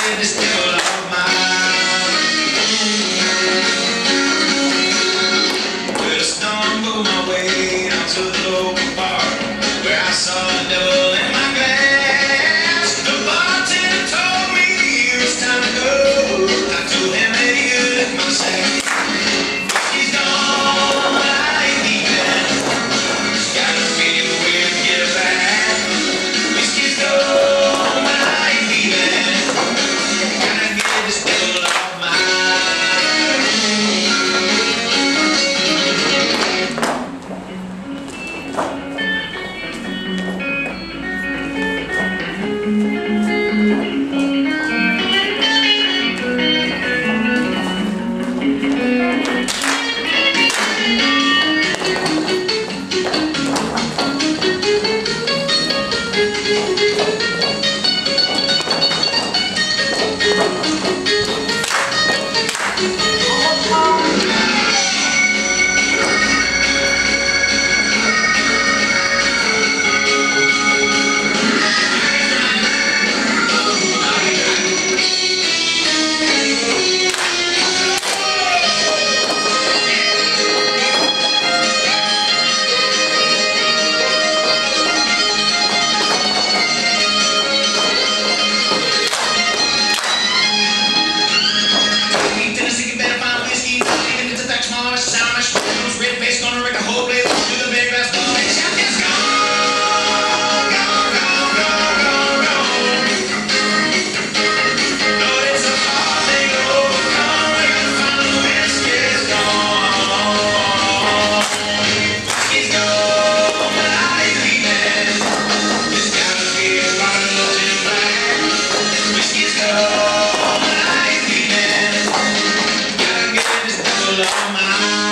get this devil off my mind. Well, I stumbled my way down to the local bar where I saw the devil in my glass. The bartender told me it was time to go. I told him that he could lift my sack. Whiskey's gone, but I ain't leaving. Gotta figure a way to get back. Whiskey's gone, but I ain't leaving. Gotta get this devil off my on my